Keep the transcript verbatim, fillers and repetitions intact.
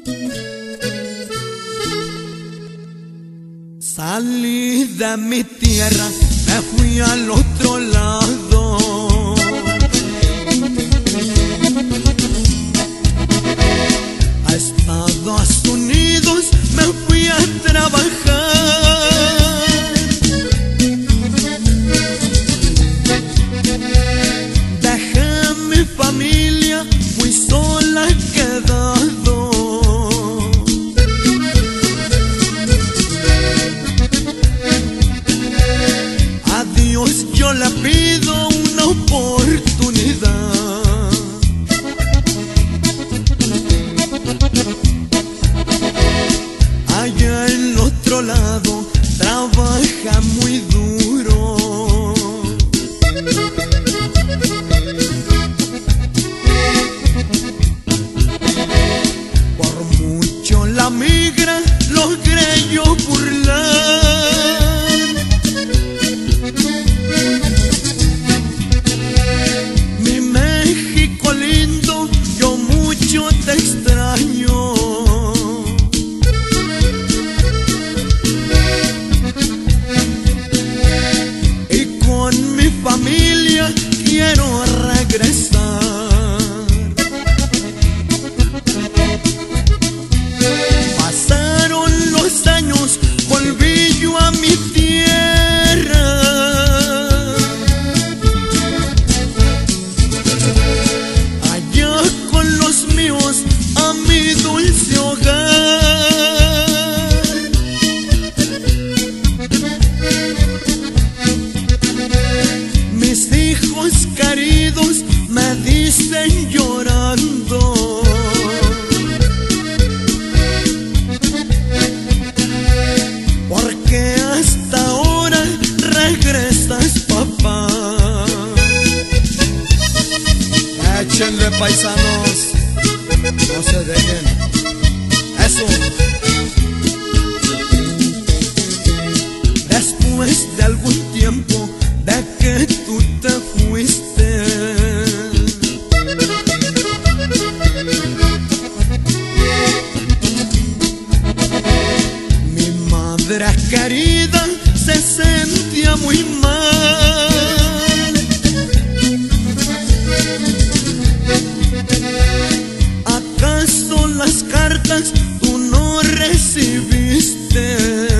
Salí de mi tierra, me fui al otro lado. A Estados Unidos me fui a trabajar. Dejé mi familia, fui sola quedado. Yo le pido una oportunidad. Allá en el otro lado trabaja muy duro. Por mucho la migra logré yo burlar. Te extraño y con mi familia quiero regresar. Pasaron los años, volví yo a mi tierra. Allá con los míos, a mi dulce hogar. Mis hijos queridos me dicen llorando: ¿por qué hasta ahora regresas, papá? Échenle, paisanos, no se dejen. Eso. Después de algún tiempo de que tú te fuiste, mi madre querida se sentía muy mal. ¿Acaso las cartas tú no recibiste?